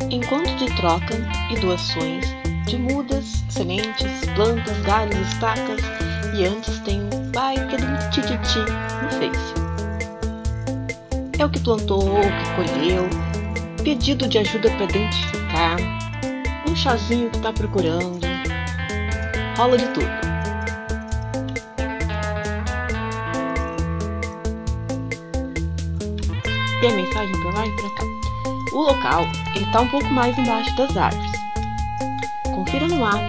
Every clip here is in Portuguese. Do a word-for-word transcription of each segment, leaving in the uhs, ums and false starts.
Encontro de troca e doações de mudas, sementes, plantas, galhos, estacas e antes tem um baita de um tititi no Face. É o que plantou, o que colheu, pedido de ajuda para identificar, um chazinho que está procurando, rola de tudo. E a mensagem para lá e para cá. O local está um pouco mais embaixo das árvores. Confira no mapa.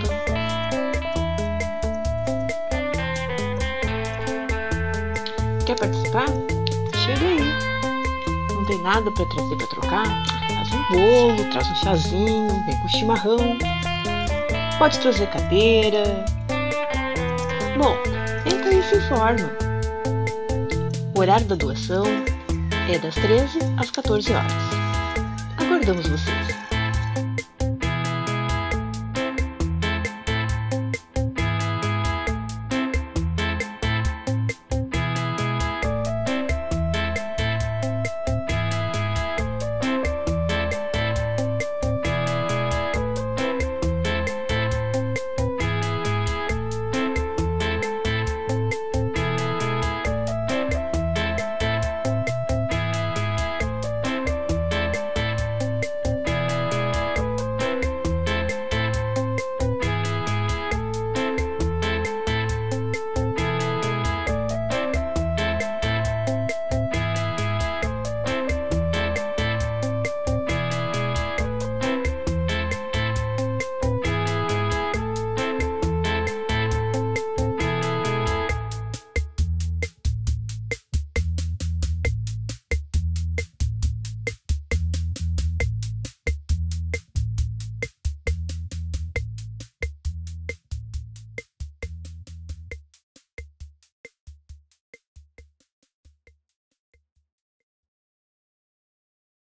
Quer participar? Chega aí. Não tem nada para trazer para trocar? Traz um bolo, traz um chazinho, vem com chimarrão. Pode trazer cadeira. Bom, entra e se informa. O horário da doação é das treze às quatorze horas. Aguardamos vocês!